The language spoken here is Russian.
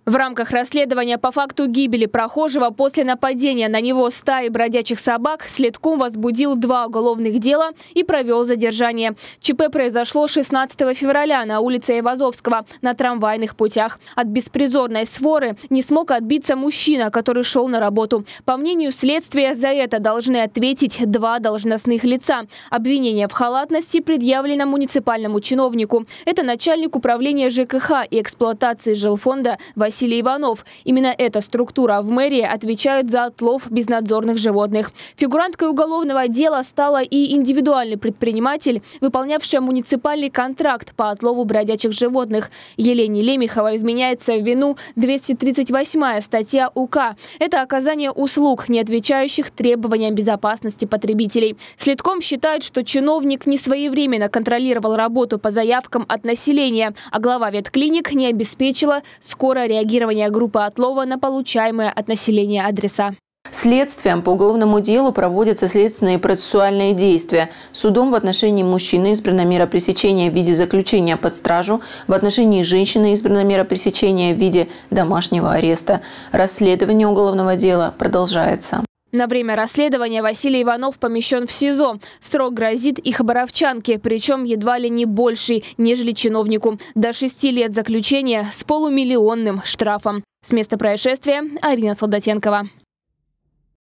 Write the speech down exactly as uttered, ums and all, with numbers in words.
В рамках расследования по факту гибели прохожего после нападения на него стаи бродячих собак следком возбудил два уголовных дела и провел задержание. ЧП произошло шестнадцатого февраля на улице Айвазовского на трамвайных путях. От беспризорной своры не смог отбиться мужчина, который шел на работу. По мнению следствия, за это должны ответить два должностных лица. Обвинение в халатности предъявлено муниципальному чиновнику. Это начальник управления ЖКХ и эксплуатации жилфонда Василий Василий Иванов. Именно эта структура в мэрии отвечает за отлов безнадзорных животных. Фигуранткой уголовного дела стала и индивидуальный предприниматель, выполнявший муниципальный контракт по отлову бродячих животных. Елене Лемеховой вменяется в вину двести тридцать восьмая статья УК. Это оказание услуг, не отвечающих требованиям безопасности потребителей. Следком считает, что чиновник не своевременно контролировал работу по заявкам от населения, а глава ветклиник не обеспечила скорое реагирование реагирования группы отлова на получаемые от населения адреса. Следствием по уголовному делу проводятся следственные и процессуальные действия. Судом в отношении мужчины избрана мера пресечения в виде заключения под стражу, в отношении женщины избрана мера пресечения в виде домашнего ареста. Расследование уголовного дела продолжается. На время расследования Василий Иванов помещен в СИЗО. Срок грозит и хабаровчанке, причем едва ли не больший, нежели чиновнику. До шести лет заключения с полумиллионным штрафом. С места происшествия Арина Солдатенкова.